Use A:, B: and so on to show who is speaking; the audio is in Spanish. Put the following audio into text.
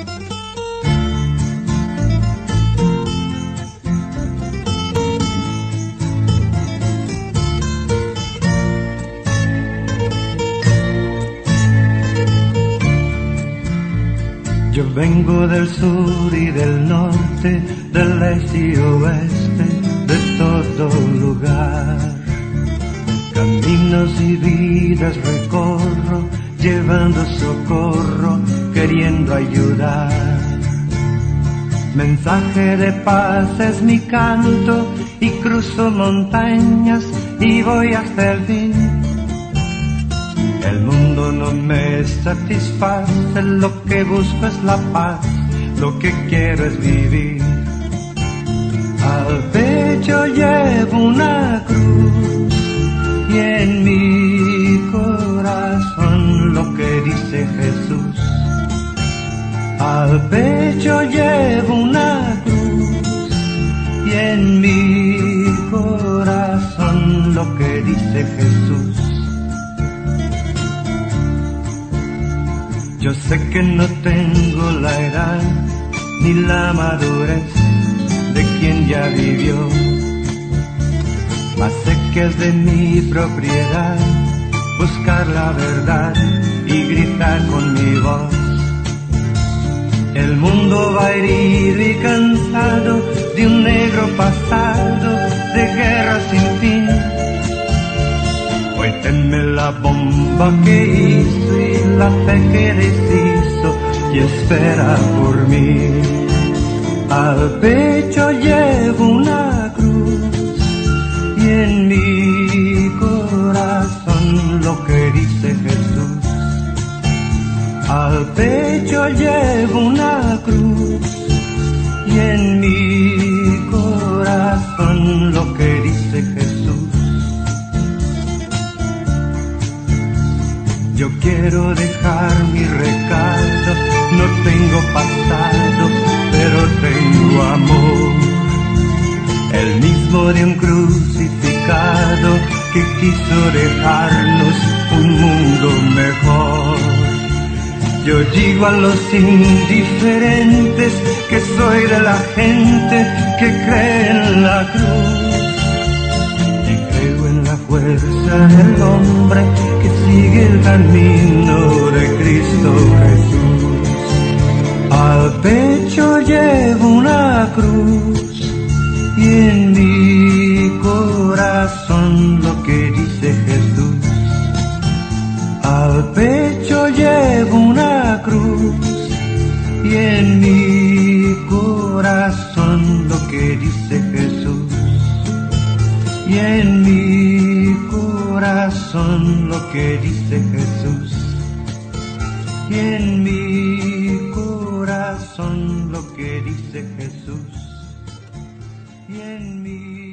A: Yo vengo del sur y del norte, del este y oeste, de todo lugar. Caminos y vidas recorro, llevando socorro, queriendo ayudar. Mensaje de paz es mi canto, y cruzo montañas y voy hasta el fin. El mundo no me satisface, lo que busco es la paz, lo que quiero es vivir. Al pecho llevo una cruz y en mi corazón lo que dice Jesús. Al pecho llevo una cruz y en mi corazón lo que dice Jesús. Yo sé que no tengo la edad ni la madurez de quien ya vivió, mas sé que es de mi propiedad buscar la verdad y gritar con mi voz. El mundo va herido y cansado de un negro pasado de guerra sin fin. Hoy teme la bomba que hizo y la fe que deshizo y espera por mí. Al pecho llevo una cruz y en mi corazón lo que dice Jesús. Al pecho llevo una cruz y en mi corazón lo que dice Jesús. Yo quiero dejar mi recado, no tengo pasado, pero tengo amor. El mismo de un crucificado que quiso dejarnos un mundo mejor. Yo digo a los indiferentes que soy de la gente que cree en la cruz. Y creo en la fuerza del hombre que sigue el camino de Cristo Jesús. Al pecho llevo una cruz y en mi corazón lo que dice Jesús. Al pecho llevo una cruz y en mi corazón lo que dice Jesús. Y en mi corazón lo que dice Jesús. Y en mi corazón lo que dice Jesús. Y en mi